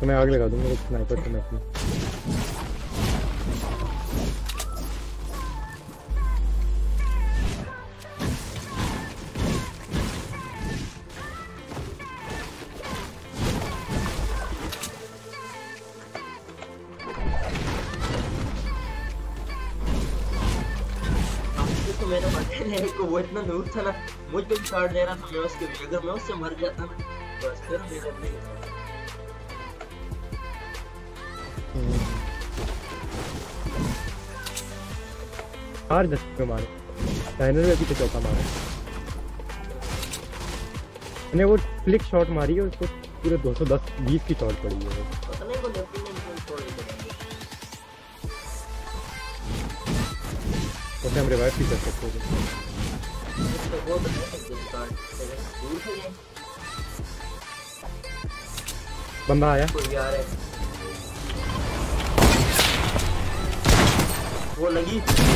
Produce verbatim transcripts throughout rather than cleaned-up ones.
मैं आग लगा दूंगा स्नाइपर से मैं अपनी। को वो इतना दूर था ना, मुझ पे भी शॉट दे रहा था, मैं उसके भी अगर मैं उससे मर जाता ना बस फिर मेरा नहीं चार दस पे मारे लाइनर में भी तो चौका मारा मैंने। वो फ्लिक शॉट मारी है उसको पूरे दो सौ दस बीस की शॉट पड़ी है। पता नहीं वो लेफ्टिनेंट छोड़ दिया तो हम रिवाइव भी कर सकते हैं। वो तो दूर से गए बंदा आया कोई आ रहा है वो लगी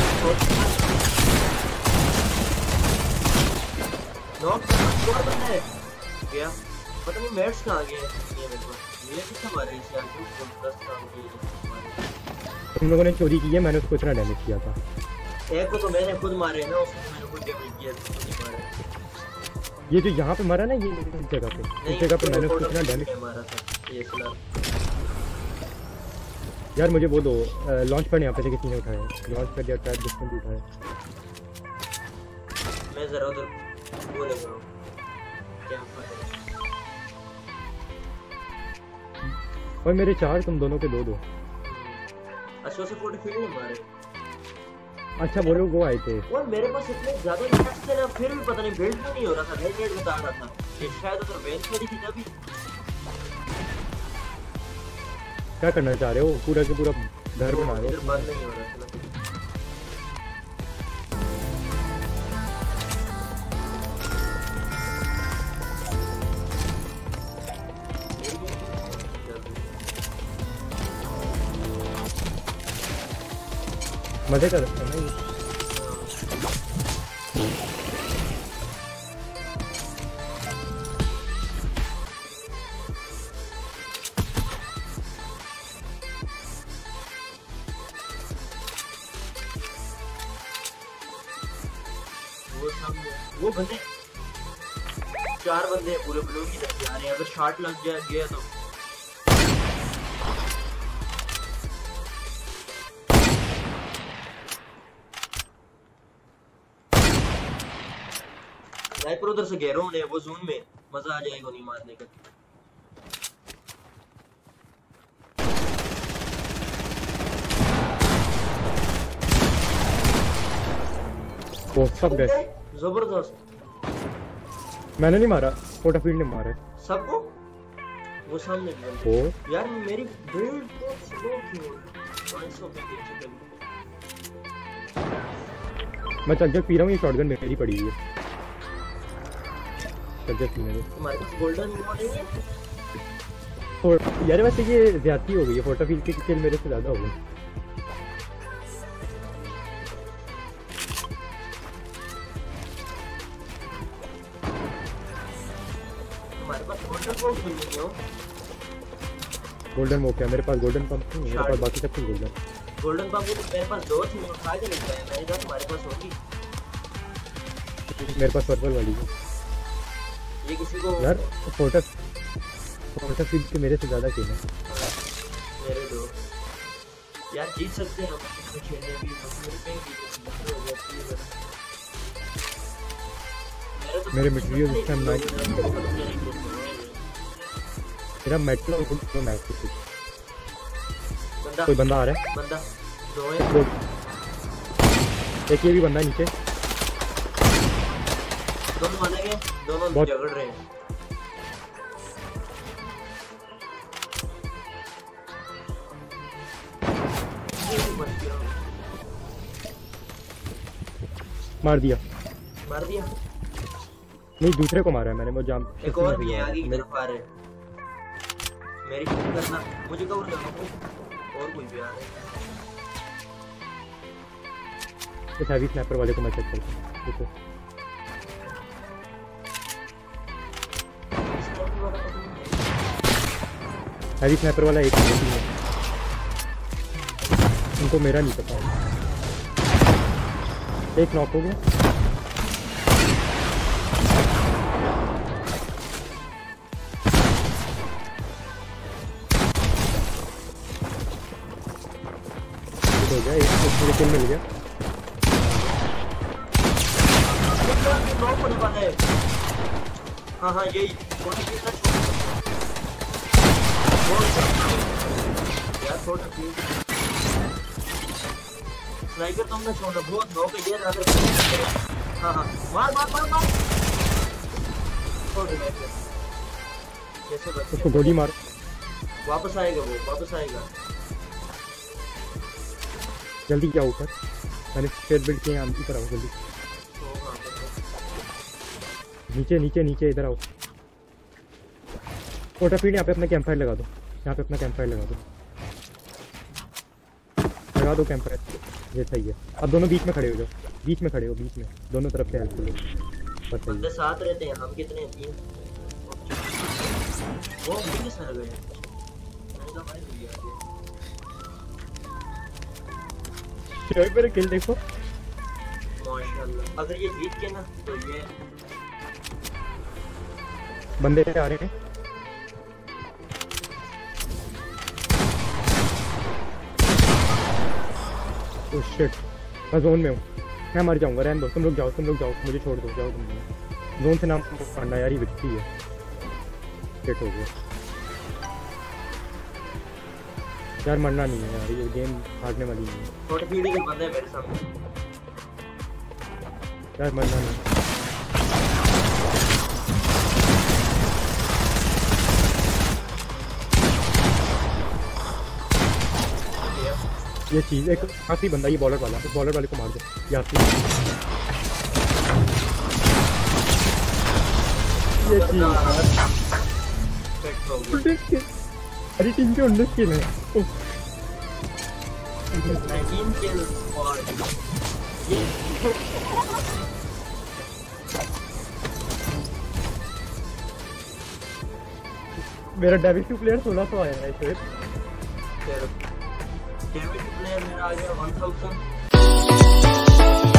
नॉक और बंदा है क्या पता नहीं मैट्स कहां गए ये मेरे को ये कितना मार रही है आगे दस काम किए तुम लोगों ने चोरी की है मैंने उसको इतना डैमेज किया था। एक को तो मैंने खुद मारे ना उसको मैंने खुद डैमेज किया तो नहीं मारा। ये जो यहाँ पे मरा ना ये इस जगह पे इस जगह पे मैंने उसको इतना डैमेज मारा था ये फिलहाल। यार मुझे वो दो लॉन्च पैड यहाँ पे से किसी ने उठाया लॉन्च पैड या ट्रैप डिस्टेंस उठाया। मैं जरा उधर वो लगा हूँ क्या और मेरे चार तुम दोनों के दो दो। अच्छा से फोर्टी फील्ड नहीं मारे। अच्छा वो लोग वो आए थे और मेरे पास इतने ज्यादा मैच थे ना फिर भी पता नहीं बिल्ड क्यों नहीं हो रहा था हेड रेट बता रहा था ये शायद उधर बेंच पे थी तभी। क्या करना चाह रहे हो पूरा के पूरा घर बना रहे हो इधर बंद नहीं हो रहा था मजे कर रहे हैं ना वो सामने वो बंदे चार बंदे हैं पूरे ब्लू की तरफ जा रहे हैं अगर शॉट लग जाए गया तो स्नाइपर उधर से घेरो उन्हें वो जोन में मजा आ जाएगा नहीं मारने का। वो सब गए जबरदस्त मैंने नहीं मारा फोटा फील्ड ने मारा सबको वो सामने ओ यार मेरी बिल्ड तो स्लो क्यों पाँच सौ पे नीचे मैं चल पी रहा हूँ ये शॉटगन मेरी पड़ी हुई है चल पीने दो। तुम्हारे पास गोल्डन रिवॉर्ड नहीं है और यार वैसे ये ज्यादती हो गई है फोटा फील्ड की किल मेरे से ज्यादा हो गई। गोल्डन वो क्या मेरे पास गोल्डन पंप नहीं है मेरे पास बाकी सब कुछ गोल्डन गोल्डन पंप तो मेरे पास दो थी मैं उठा के लेके आया मैंने कहा तुम्हारे पास होगी मेरे पास पर्पल वाली है ये किसी को यार फोटो फोटो फील्ड के मेरे से ज्यादा खेल है मेरे दो यार जीत सकते हैं हम खेलने भी मेरे पे भी हो जाती है मेरे मटेरियल इस टाइम नाइन मेरा मेटल और तो मैच कुछ बंदा कोई बंदा आ रहा है बंदा दो है एक ये भी बंदा है नीचे दोनों मारे गए दोनों झगड़ रहे हैं मार दिया मार दिया नहीं दूसरे को मारा है मैंने वो जाम एक और भी है आगे की तरफ आ रहे हैं मेरी फिक्र करना मुझे कवर करना और कोई भी आ रहा है इस हैवी स्नैपर वाले को मैं चेक करता हूं देखो हैवी स्नाइपर वाला एक है, उनको मेरा नहीं पता। एक नॉक हो गया। हो गया, एक मुझे किल मिल गया। हाँ हाँ यही यार छोटा स्नाइपर तुमने छोड़ा बहुत नो पे दिया ज्यादा। हाँ हाँ मार मार मार मार छोड़ दे कैसे बच उसको गोली मार। वापस आएगा वो वापस आएगा। जल्दी क्या ऊपर मैंने स्टेट बिल्ड किए हैं, ऊपर आओ जल्दी। नीचे नीचे नीचे इधर आओ। कोटा फीड यहाँ पे अपना कैंप फायर लगा दो, यहाँ पे अपना कैंप फायर लगा दो, लगा दो कैंप फायर। ये सही है। अब दोनों बीच में खड़े हो जाओ, बीच में खड़े हो, बीच में दोनों तरफ से हेल्प करो। बंदे साथ रहते हैं, हम कितने हैं? तीन। वो भी सर गए मेरे किल देखो माशाल्लाह। अगर ये जीत के ना तो ये बंदे आ रहे हैं। ओह शिट, मैं जोन में हूँ, मैं मर जाऊंगा। रहने दो, तुम लोग जाओ, तुम लोग जाओ, मुझे छोड़ दो, जाओ तुम लोग। जोन से नाम पढ़ना यार, ये विकती है। शिट हो गया यार, मरना नहीं है यार, ये गेम हारने वाली नहीं है। छोटे पीढ़ी के बंदे मेरे सामने यार, मरना नहीं। ये चीज एक काफी बंदा, ये बॉलर वाला, बॉलर वाले को मार दो यार। ये चीज अरे टीम के उन्नीस किल है। मेरा डेबिट प्लेयर सोलह सौ आया है शायद। डेबिट प्लेयर मेरा आ गया वन थाउजेंड।